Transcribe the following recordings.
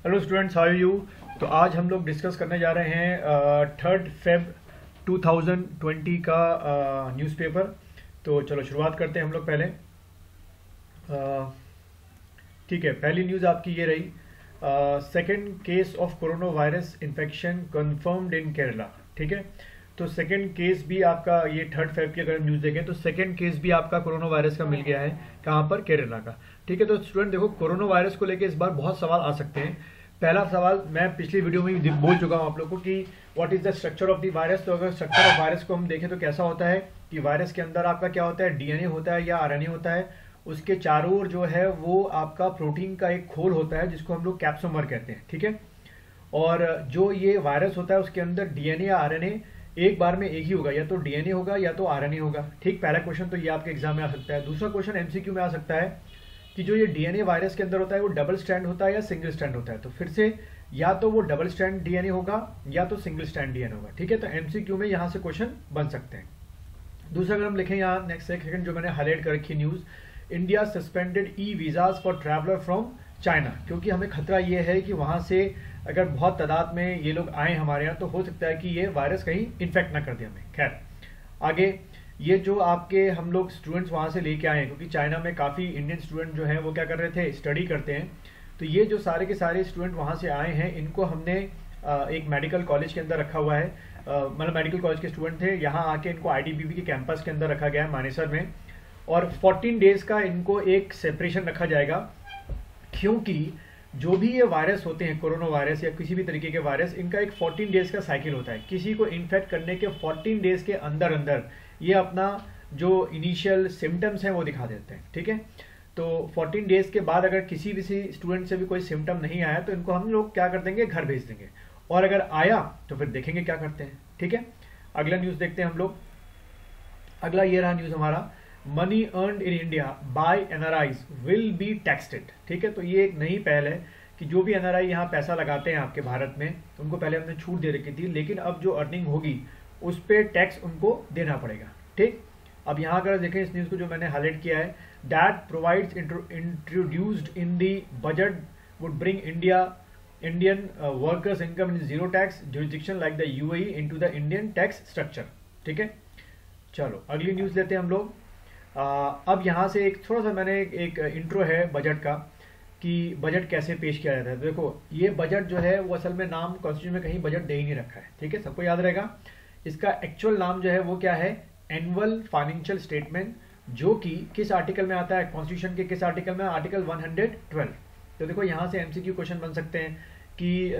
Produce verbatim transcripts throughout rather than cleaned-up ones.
Hello students, how are you. तो आज हम लोग डिस्कस करने जा रहे हैं third Feb two thousand twenty का न्यूज़पेपर। तो चलो शुरुआत करते हैं हम लोग पहले। ठीक है, पहली न्यूज़ आपकी ये रही, second case of corona virus infection confirmed in Kerala. ठीक है, तो सेकेंड केस भी आपका, ये थर्ड फेब की अगर न्यूज़ देखें तो सेकेंड केस भी आपका कोरोना वायरस का मिल गया है। कहाँ पर? केरला का। ठीक है, तो स्टूडेंट देखो, कोरोना वायरस को लेकर इस बार बहुत सवाल आ सकते हैं। पहला सवाल मैं पिछली वीडियो में भी बोल चुका हूँ आप लोगों को कि what is the structure of the virus. तो अगर स्ट्रक्चर ऑफ वायरस को हम देखें तो कैसा होता है कि वायरस के अंदर आपका क्या होता है, डीएनए होता है या आरएनए होता है। उसके चारों ओर जो है वो आपका प्रोटीन का एक खोल होता है जिसको हम लोग कैप्सोमर कहते हैं। ठीक है, और जो ये वायरस होता है उसके अंदर डीएनए या आरएनए एक बार में एक ही होगा, या तो डीएनए होगा या तो आरएनए होगा। ठीक, पहला क्वेश्चन तो ये आपके एग्जाम में आ सकता है। दूसरा क्वेश्चन एमसीक्यू में आ सकता है कि जो ये डीएनए वायरस के अंदर होता है वो डबल स्ट्रैंड होता है या सिंगल स्ट्रैंड होता है। तो फिर से या तो वो डबल स्ट्रैंड डीएनए होगा या तो सिंगल स्ट्रैंड डीएनए होगा। ठीक है, तो एमसीक्यू में यहाँ से क्वेश्चन बन सकते हैं। दूसरा अगर हम लिखें यहाँ नेक्स्ट सेकंड जो मैंने हाईलाइट कर रखी news, India suspended e visas for traveller from China. क्योंकि हमें खतरा ये है कि वहां से अगर बहुत तादाद में ये लोग आए हमारे यहाँ तो हो सकता है कि ये वायरस कहीं इन्फेक्ट ना कर दे हमें। खैर आगे, ये जो आपके हम लोग स्टूडेंट्स वहां से लेके आए हैं, क्योंकि चाइना में काफ़ी इंडियन स्टूडेंट जो हैं वो क्या कर रहे थे, स्टडी करते हैं। तो ये जो सारे के सारे स्टूडेंट वहां से आए हैं इनको हमने एक मेडिकल कॉलेज के अंदर रखा हुआ है। मतलब मेडिकल कॉलेज के स्टूडेंट थे, यहाँ आके इनको आईटीबीपी के कैंपस के अंदर रखा गया है मानेसर में, और फोर्टीन डेज का इनको एक सेपरेशन रखा जाएगा। क्योंकि जो भी ये वायरस होते हैं, कोरोना वायरस या किसी भी तरीके के वायरस, इनका एक फोर्टीन डेज का साइकिल होता है। किसी को इन्फेक्ट करने के फोर्टीन डेज के अंदर अंदर ये अपना जो इनिशियल सिम्टम्स हैं वो दिखा देते हैं। ठीक है, तो फोर्टीन डेज के बाद अगर किसी भी स्टूडेंट से भी कोई सिम्टम नहीं आया तो इनको हम लोग क्या कर देंगे, घर भेज देंगे, और अगर आया तो फिर देखेंगे क्या करते हैं। ठीक है, अगला न्यूज देखते हैं हम लोग। अगला ये रहा न्यूज हमारा, money earned in India by NRIs will be taxed. ठीक है, तो ये एक नई पहल है कि जो भी एनआरआई यहाँ पैसा लगाते हैं आपके भारत में, उनको पहले हमने छूट दे रखी थी, लेकिन अब जो अर्निंग होगी उस पर टैक्स उनको देना पड़ेगा। ठीक, अब यहाँ अगर देखें इस न्यूज को जो मैंने हाईलाइट किया है, that provides introduced in the budget would bring India Indian workers income in zero tax jurisdiction like the UAE into the Indian tax structure. ठीक है, चलो अगली न्यूज लेते हैं हम लोग। Uh, अब यहाँ से एक थोड़ा सा मैंने एक, एक इंट्रो है बजट का कि बजट कैसे पेश किया जाता है। तो देखो, ये बजट जो है वो असल में नाम कॉन्स्टिट्यूशन में कहीं बजट दे ही नहीं रखा है। ठीक है, सबको याद रहेगा। इसका एक्चुअल नाम जो है वो क्या है, एनुअल फाइनेंशियल स्टेटमेंट, जो कि किस आर्टिकल में आता है, कॉन्स्टिट्यूशन के किस आर्टिकल में, आर्टिकल वन हंड्रेड ट्वेल्व। तो देखो यहाँ से एमसीक्यू क्वेश्चन बन सकते हैं कि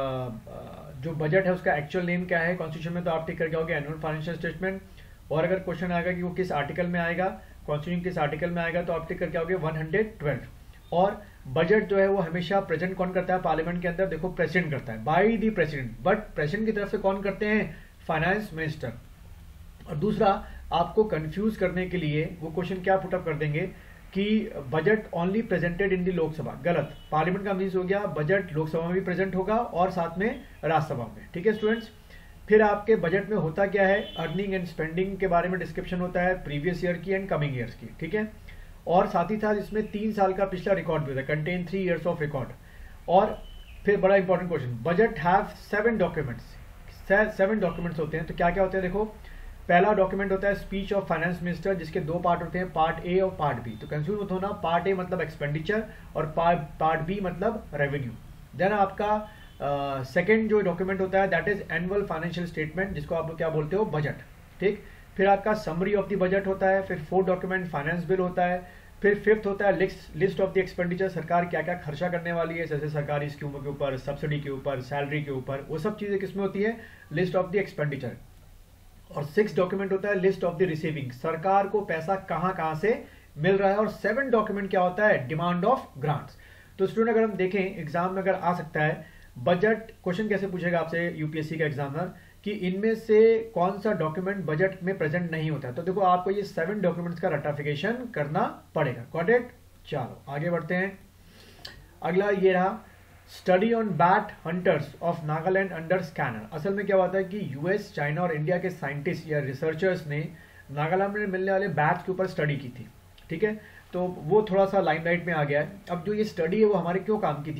आ, जो बजट है उसका एक्चुअल नेम क्या है कॉन्स्टिट्यूशन में, तो आप टिक करके आओगे एनुअल फाइनेंशियल स्टेटमेंट। और अगर क्वेश्चन आएगा कि वो किस आर्टिकल में आएगा, कॉन्स्टिट्यूशन किस आर्टिकल में आएगा, तो आप टिक करके आओगे वन हंड्रेड ट्वेल्व। और बजट जो है वो हमेशा प्रेजेंट कौन करता है पार्लियामेंट के अंदर, देखो प्रेसिडेंट करता है, by the president. But president की तरफ से कौन करते हैं, फाइनेंस मिनिस्टर। और दूसरा, आपको कंफ्यूज करने के लिए वो क्वेश्चन क्या पुटअप कर देंगे कि budget only presented in the Lok Sabha. गलत, पार्लियामेंट का मीन्स हो गया बजट लोकसभा में भी प्रेजेंट होगा और साथ में राज्यसभा में। ठीक है स्टूडेंट्स, फिर आपके बजट में होता क्या है, अर्निंग एंड स्पेंडिंग के बारे में डिस्क्रिप्शन होता है, प्रीवियस ईयर की एंड कमिंग ईयर्स की। ठीक है, और साथ ही साथ इसमें तीन साल का पिछला रिकॉर्ड भी होता है, contain three years of record. और फिर बड़ा important question, budget have seven documents, seven documents होते हैं। तो क्या क्या होते हैं, देखो पहला डॉक्यूमेंट होता है स्पीच ऑफ फाइनेंस मिनिस्टर, जिसके दो पार्ट होते हैं, पार्ट ए और पार्ट बी। तो कंफ्यूज मत होना, पार्ट ए मतलब एक्सपेंडिचर और पार्ट बी मतलब रेवेन्यू। देन आपका सेकेंड uh, जो डॉक्यूमेंट होता है that is annual financial statement, जिसको आप लोग क्या बोलते हो, बजट। ठीक, फिर आपका समरी ऑफ द बजट होता है, फिर फोर्थ डॉक्यूमेंट फाइनेंस बिल होता है, फिर फिफ्थ होता है list list of the expenditure, सरकार क्या क्या खर्चा करने वाली है, जैसे सरकारी स्कीमों के ऊपर, सब्सिडी के ऊपर, सैलरी के ऊपर, वो सब चीजें किसमें होती है, लिस्ट ऑफ द एक्सपेंडिचर। और सिक्स डॉक्यूमेंट होता है लिस्ट ऑफ द रिसीविंग, सरकार को पैसा कहां कहां से मिल रहा है। और सेवन डॉक्यूमेंट क्या होता है, डिमांड ऑफ ग्रांट्स। तो स्टूडेंट अगर हम देखें एग्जाम में अगर आ सकता है बजट क्वेश्चन, कैसे पूछेगा आपसे यूपीएससी का एग्जामिनर कि इनमें से कौन सा डॉक्यूमेंट बजट में प्रेजेंट नहीं होता है। तो देखो आपको ये सेवन डॉक्यूमेंट्स का रटिफिकेशन करना पड़ेगा। गॉट इट, चलो आगे बढ़ते हैं। अगला ये रहा, study on bat hunters of Nagaland under scanner. असल में क्या होता है कि यूएस, चाइना और इंडिया के साइंटिस्ट या रिसर्चर्स ने नागालैंड में मिलने वाले बैट्स के ऊपर स्टडी की थी। ठीक है, तो वो थोड़ा सा लाइमलाइट में आ गया है। अब जो ये स्टडी है वो हमारे क्यों काम की थी,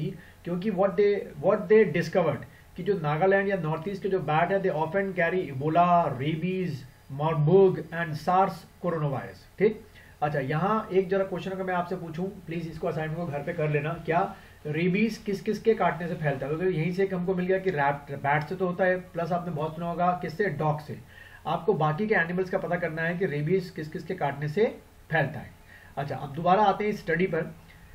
क्योंकि what they what they discovered कि जो नागालैंड या नॉर्थ ईस्ट के जो बैट है they often carry Ebola, rabies, Marburg and SARS corona virus. ठीक, अच्छा यहाँ एक जरा क्वेश्चन अगर मैं आपसे पूछूं, प्लीज इसको असाइनमेंट को घर पे कर लेना, क्या रेबीज किस किस के काटने से फैलता है? तो यहीं से हमको मिल गया कि रैट बैट से तो होता है, प्लस आपने बहुत सुना होगा किससे, डॉग से। आपको बाकी के एनिमल्स का पता करना है कि रेबीज किस किस के काटने से फैलता है। अच्छा, अब दोबारा आते हैं स्टडी पर।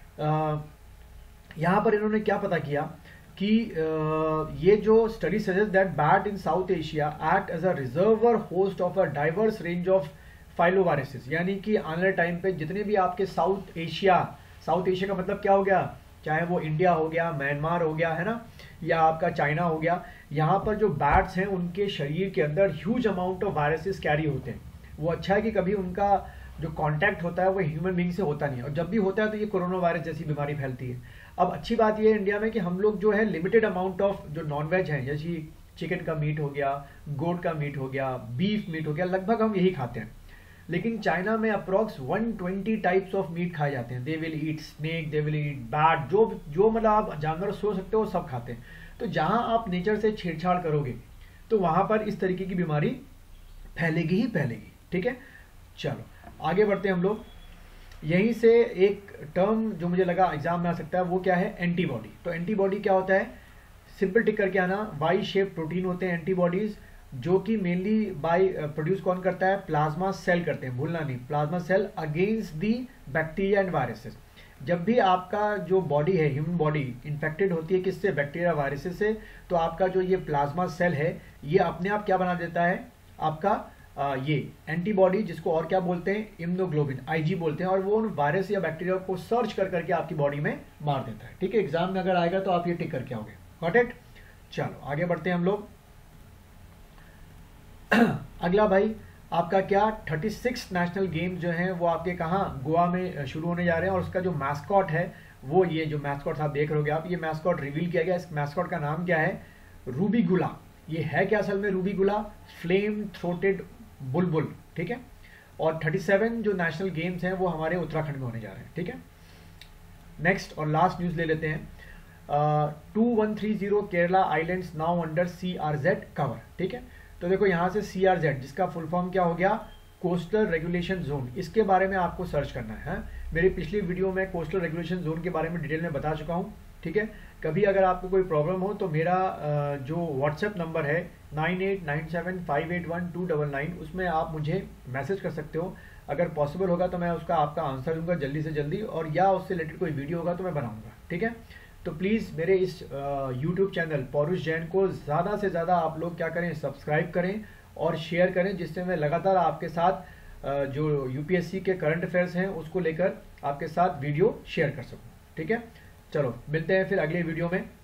यहाँ पर इन्होंने क्या पता किया कि uh, ये जो study suggest that bat in South Asia act as a reservoir host of a diverse range of filoviruses, यानी कि आने वाले टाइम पे जितने भी आपके साउथ एशिया, साउथ एशिया का मतलब क्या हो गया, चाहे वो इंडिया हो गया, म्यांमार हो गया, है ना, या आपका चाइना हो गया, यहाँ पर जो बैट्स हैं उनके शरीर के अंदर huge amount of viruses carry होते हैं। वो अच्छा है कि कभी उनका जो कांटेक्ट होता है वो ह्यूमन बीइंग से होता नहीं है, और जब भी होता है तो ये कोरोना वायरस जैसी बीमारी फैलती है। अब अच्छी बात ये है इंडिया में कि हम लोग जो है लिमिटेड अमाउंट ऑफ जो नॉनवेज है, जैसे चिकन का मीट हो गया, गोट का मीट हो गया, बीफ मीट हो गया, लगभग हम यही खाते हैं। लेकिन चाइना में अप्रॉक्स एक सौ बीस टाइप्स ऑफ मीट खाए जाते हैं। They will eat snake, they will eat bat, जो जो मतलब आप जानवर सोच सकते हो सब खाते हैं। तो जहां आप नेचर से छेड़छाड़ करोगे तो वहां पर इस तरीके की बीमारी फैलेगी ही फैलेगी। ठीक है, चलो आगे बढ़ते हैं हम लोग। यहीं से एक टर्म जो मुझे लगा एग्जाम में आ सकता है वो क्या है, एंटीबॉडी। तो एंटीबॉडी क्या होता है, सिंपल टिक करके आना, वाई शेप प्रोटीन होते हैं एंटीबॉडीज, जो कि मेनली बाय प्रोड्यूस कौन करता है, प्लाज्मा सेल करते हैं, भूलना नहीं, plasma cell against the bacteria and viruses. जब भी आपका जो बॉडी है, ह्यूमन बॉडी इन्फेक्टेड होती है किससे, बैक्टीरिया वायरसेस से, तो आपका जो ये प्लाज्मा सेल है ये अपने आप क्या बना देता है, आपका आ, ये एंटीबॉडी, जिसको और क्या बोलते हैं, इम्यूनोग्लोबिन, आईजी बोलते हैं, और वो उन वायरस या बैक्टीरिया को सर्च कर करके आपकी बॉडी में मार देता है। ठीक है, एग्जाम में अगर आएगा तो आप ये टिक करके आओगे। Got it? चलो आगे बढ़ते हैं हम लोग। अगला भाई आपका क्या, छत्तीस नेशनल गेम जो हैं वो आपके कहाँ, गोवा में शुरू होने जा रहे हैं, और उसका जो मैस्कॉट है वो ये जो मैस्कॉट आप देख रहे हो आप, ये मैस्कॉट रिवील किया गया। इस मैस्कॉट का नाम क्या है, रूबी गुला। ये है क्या असल में रूबी गुला, फ्लेम थ्रोटेड बुलबुल। ठीक है, और सैंतीस जो नेशनल गेम्स हैं वो हमारे उत्तराखंड में होने जा रहे हैं। ठीक है, नेक्स्ट और लास्ट न्यूज ले लेते हैं। Two one three zero Kerala islands now under C R Z cover. ठीक है, तो देखो यहाँ से सी आर जेड, जिसका फुल फॉर्म क्या हो गया, कोस्टल रेगुलेशन जोन, इसके बारे में आपको सर्च करना है, है? मेरी पिछली वीडियो में कोस्टल रेगुलेशन जोन के बारे में डिटेल में बता चुका हूँ। ठीक है, कभी अगर आपको कोई प्रॉब्लम हो तो मेरा जो व्हाट्सएप नंबर है nine eight nine seven five eight one two double nine, उसमें आप मुझे मैसेज कर सकते हो। अगर पॉसिबल होगा तो मैं उसका आपका आंसर दूंगा जल्दी से जल्दी, और या उससे रिलेटेड कोई वीडियो होगा तो मैं बनाऊंगा। ठीक है, तो प्लीज़ मेरे इस यूट्यूब चैनल पौरुष जैन को ज़्यादा से ज़्यादा आप लोग क्या करें, सब्सक्राइब करें और शेयर करें, जिससे मैं लगातार आपके साथ uh, जो यूपीएससी के करंट अफेयर्स हैं उसको लेकर आपके साथ वीडियो शेयर कर सकूं। ठीक है, चलो मिलते हैं फिर अगले वीडियो में।